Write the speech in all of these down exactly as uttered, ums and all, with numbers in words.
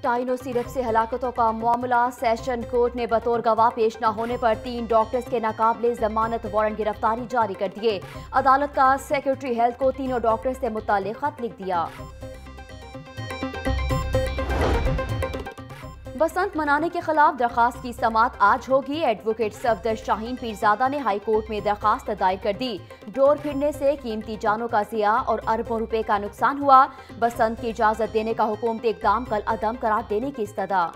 टाइनो syrup से हलाकतों का मामला। सेशन कोर्ट ने बतौर गवाह पेश न होने पर तीन डॉक्टर्स के नाकाबिले जमानत वारंट गिरफ्तारी जारी कर दिए। अदालत का सेक्रेटरी हेल्थ को तीनों डॉक्टर्स से मुताल्लिक खत लिख दिया। बसंत मनाने के खिलाफ दरखास्त की समाअत आज होगी। एडवोकेट सफदर शाहीन पीरजादा ने हाई कोर्ट में दरखास्त दायर कर दी। डोर फिरने से कीमती जानों का ज़िया और अरबों रुपए का नुकसान हुआ। बसंत की इजाजत देने का हुकूमती इक़दाम कल अदम करार देने की इस्तदा।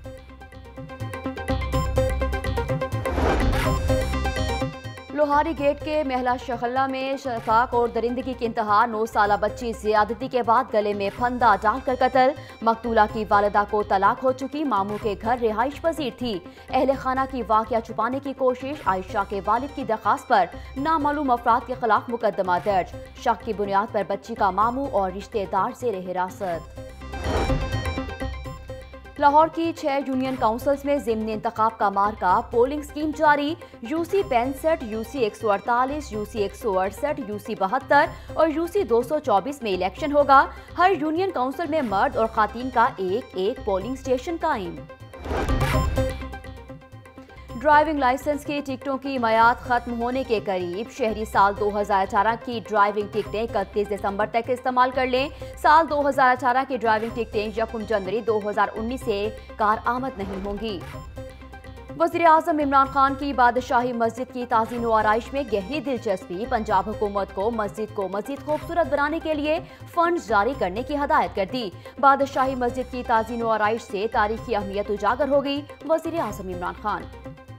लोहारी गेट के महला शखला में शफाक और दरिंदगी की इंतहा। नौ साला बच्ची ज्यादती के बाद गले में फंदा डालकर कत्ल। मकतूला की वालिदा को तलाक हो चुकी, मामू के घर रिहाइश पजीर थी। अहले खाना की वाक़या छुपाने की कोशिश। आयशा के वालिद की दरखास्त पर नामालूम अफराद के खिलाफ मुकदमा दर्ज। शक की बुनियाद पर बच्ची का मामू और रिश्तेदार ज़ेर हिरासत। लाहौर की छह यूनियन काउंसिल्स में ज़िम्नी इंतखाब का मार्का। पोलिंग स्कीम जारी। यूसी पैंसठ, यूसी एक सौ अड़तालीस, यूसी एक सौ अड़सठ, यूसी बहत्तर और यूसी दो सौ चौबीस में इलेक्शन होगा। हर यूनियन काउंसिल में मर्द और खातीन का एक एक पोलिंग स्टेशन कायम। ड्राइविंग लाइसेंस की टिकटों की मयाद खत्म होने के करीब। शहरी साल दो हज़ार अठारह की ड्राइविंग टिकटें इकतीस दिसंबर तक इस्तेमाल कर लें। साल दो हज़ार अठारह की ड्राइविंग टिकटें यकम जनवरी दो हज़ार उन्नीस से कारआमद नहीं होंगी। वज़ीर आज़म इमरान खान की बादशाही मस्जिद की ताज़ीन व आराइश में गहरी दिलचस्पी। पंजाब हुकूमत को मस्जिद को मज़ीद खूबसूरत बनाने के लिए फंड जारी करने की हदायत कर दी। बादशाही मस्जिद की ताज़ीन व आराइश से तारीखी अहमियत उजागर हो गई। वज़ीर आज़म इमरान खान।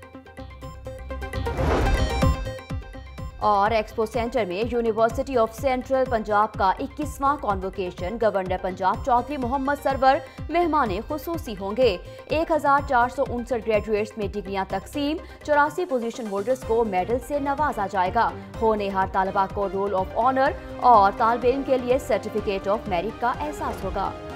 और एक्सपो सेंटर में यूनिवर्सिटी ऑफ सेंट्रल पंजाब का इक्कीसवां कॉन्वोकेशन। गवर्नर पंजाब चौधरी मोहम्मद सरवर मेहमान खुसूसी होंगे। एक हजार चार सौ उनसठ ग्रेजुएट्स में डिग्रियां तकसीम। चौरासी पोजीशन होल्डर्स को मेडल से नवाजा जाएगा। होनहार तालबा को रोल ऑफ ऑनर और तालिब इल्म के लिए सर्टिफिकेट ऑफ मेरिट का एहसास होगा।